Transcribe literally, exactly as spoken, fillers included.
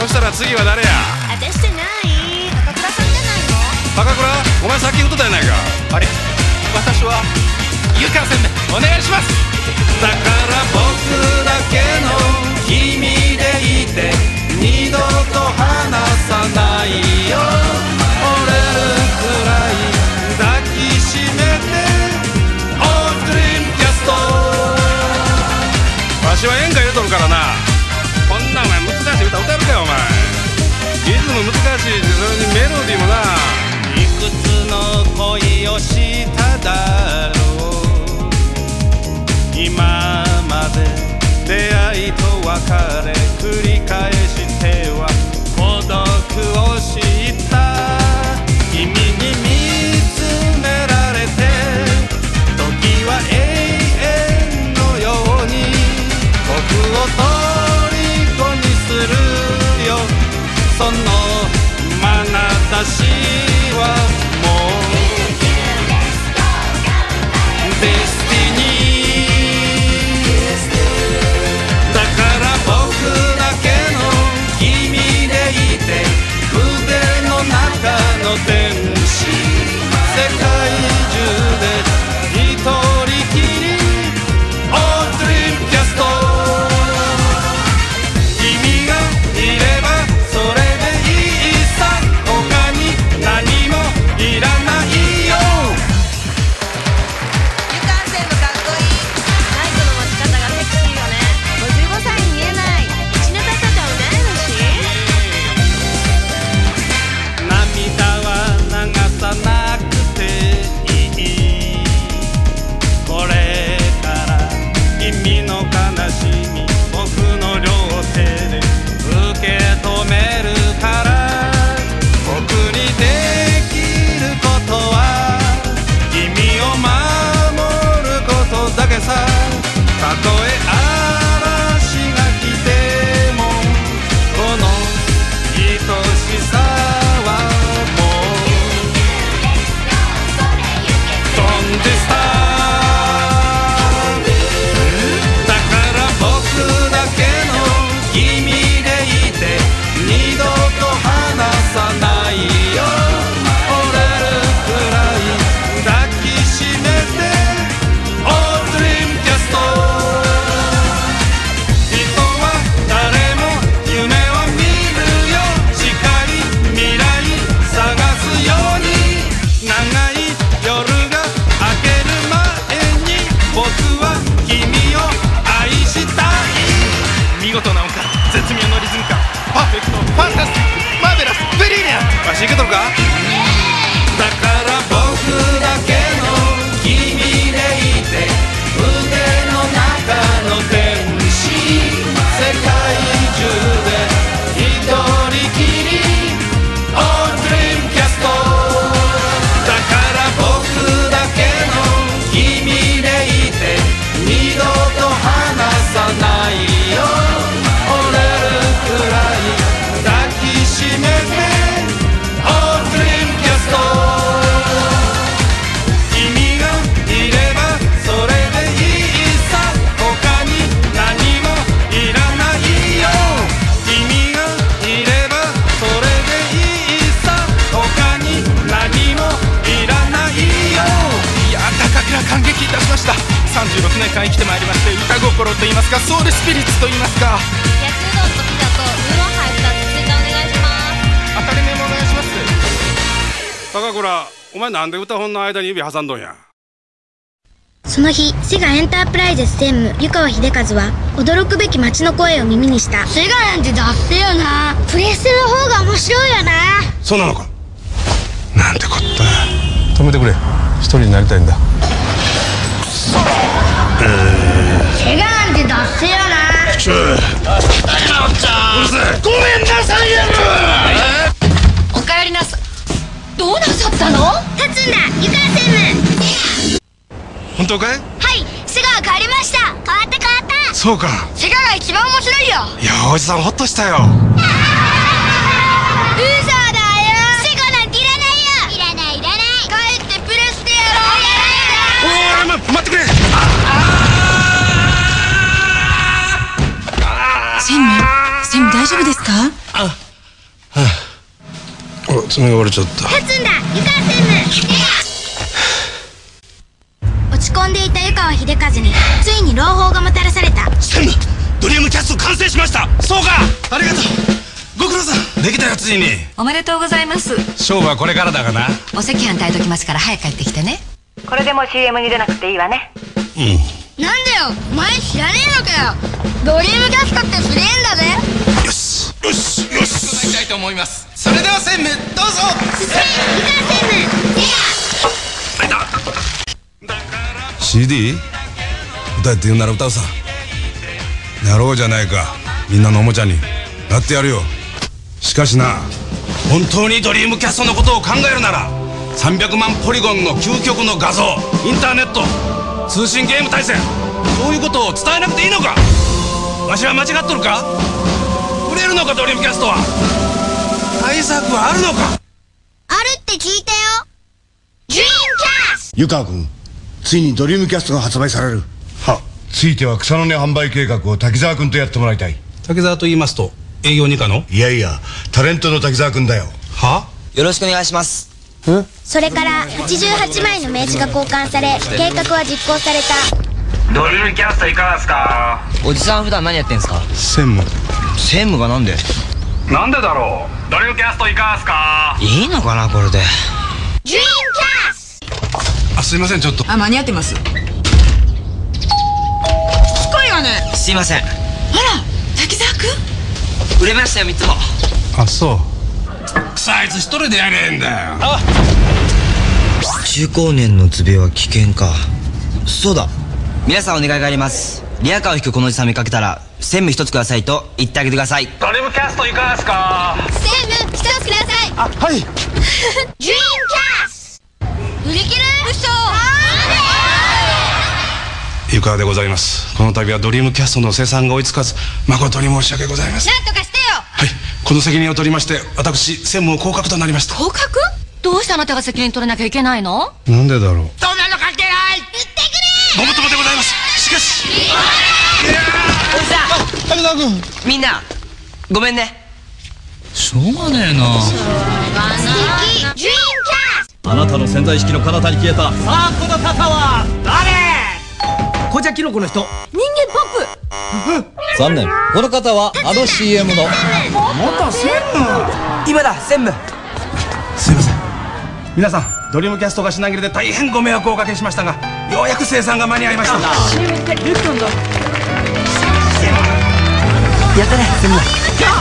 そしたら次は誰や？ 私じゃない。高倉さんじゃないの？ 高倉、お前さっき言ってたやないか。 あれ、私は湯川先生お願いします。 だから僕だけの君でいて二度と離さないよ。折れるくらい抱きしめてオードリームキャスト。わしは演歌入れとるからな。こんなお前難しい歌歌えるかよお前。リズム難しいし、それにメロディーもな。いくつの恋をしただろう。今まで出会いと別れ繰り返しては孤独を知った。君に見つめられて時は永遠のように僕を虜にするよ。その眼差しはもうデスティニー。だから僕だけの君でいて腕の中の天使。世界中で一人きりオードリームキャスト。君がいればそれでいいさ。他に何もいらないよ。 湯川専務かっこいい。マイクの持ち方がセクシーよね。ごじゅうごさいに見えない。いちネタとかうらやむし。 涙は流さなくていい。これから君の悲しみ僕の両手で受け止めるから。僕にできることは君を守ることだけさ。たとえ嵐が来てもこの愛しさはもう飛んでさ。だから僕だけの君でいて二度と離さないよ。折れるくらい抱きしめてオードリームキャスト。人は誰も夢を見るよ。近い未来探すように長い夜が明ける前に僕は君を愛したい。 見事な音感、絶妙のリズム感、パーフェクト、ファンタスティック、マーベラス、ブリリアント。 わしいけとるか？だから僕だけの君でいて腕の中の天使。世界中で一人きりオードリームキャスト。だから僕だけの君でいて二度と離さないよ。折れるくらい抱きしめてオードリームキャスト。君がいればそれでいいさ。他に何もいらないよ。君がいればそれでいいさ。他に何もいらないよ。 いや、高倉感激いたしました。さんじゅうろくねんかん生きてまいりまして、歌心と言いますかソウルスピリッツと言いますか。 焼きうどんとピザとウーロンハイふたつ追加お願いします。 当たり目もお願いします。 高倉、お前なんで歌本の間に指挟んどんや。 その日、セガエンタープライゼス専務湯川秀和は驚くべき街の声を耳にした。 セガなんてだってよな。プレステの方が面白いよな。 そうなのか。なんてこった。止めてくれ。一人になりたいんだ。 セガなんてだってよな。 ちょうるせえ。 ごめんなさいやろ。おかえりなさい。どうなさったの？ 立つんだ湯川専務。 本当かい？ はい、セガが帰りました。変わった変わった。 そうか。 セガが一番面白いよ。 いや、おじさんほっとしたよ。 嘘だよ。セガなんていらないよ。いらないいらない。帰ってプレステやろう。 おい、ま、待ってくれ。 専務、 専務大丈夫ですか？ あ、はあ、お、爪が折れちゃった。 立つんだ湯川専務。落ち込んでいた湯川秀和についに朗報がもたらされた。 専務、ドリームキャスト完成しました。そうか、ありがとう。ご苦労さん。できたよ、ついに。 おめでとうございます。 勝負はこれからだがな。 お赤飯炊いときますから早く帰ってきてね。これでもう シーエム に出なくていいわね。 うん。 なんだよ、お前知らねえのかよ。ドリームキャストってすげえんだぜ。 よしよしよし、いきたいと思います。それでは専務どうぞ。 進め湯川専務。 シーディー？ 歌えって言うなら歌うさ。やろうじゃないか、みんなのおもちゃになってやるよ。しかしな、 本当にドリームキャストのことを考えるならさんびゃくまんポリゴンの究極の画像、インターネット、通信ゲーム対戦、そういうことを伝えなくていいのか。わしは間違っとるか。売れるのか、ドリームキャストは。対策はあるのか。 あるって聞いたよ。ドリームキャスト。 湯川君、ついにドリームキャストが発売される。 はついては草の根販売計画を滝沢君とやってもらいたい。 滝沢と言いますと営業二課の。 いやいや、タレントの滝沢君だよ。 は？ よろしくお願いします。 それからはちじゅうはちまいの名刺が交換され、計画は実行された。 ドリームキャストいかがですか？ おじさん普段何やってんすか？ 専務。 専務がなんで？ なんでだろう。ドリームキャストいかがですか？ いいのかなこれで。 ドリームキャスト。 あ、すいません、ちょっと。 あ、間に合ってます。しつこいわね。 すいません。 あら、滝沢君。 売れましたよ、みっつも。 あ、そう。あいつ一人でやれへんだよ。あ、 中高年のうつ病は危険か。そうだ、皆さんお願いがあります。リアカーを引くこのおじさん見かけたら専務一つくださいと言ってあげてください。 ドリームキャストいかがですか？ 専務一つください。 あ、はい。 ドリームキャスト。売り切れ。嘘。 湯川でございます。この度はドリームキャストの生産が追いつかず誠に申し訳ございません。 なんとかしてよ。 はい、この責任を取りまして私専務を降格となりました。 降格？どうしてあなたが責任取らなきゃいけないの？ なんでだろう。 そんなの関係ない。言ってくれ。 ごもっともでございます。しかしおじさん、 滝沢君。 みんなごめんね。 しょうがねえな。 素敵。ドリームキャスト。 あなたの潜在意識の彼方に消えた。さあ、この方は誰？紅茶キノコの人。 人間ポップ。 残念。この方はあの シーエムの。 また専務。 今だ、専務。 すいません、皆さんドリームキャストが品切れで大変ご迷惑をおかけしましたが、ようやく生産が間に合いました。 シーエム ってルットンだ。 やったね、専務。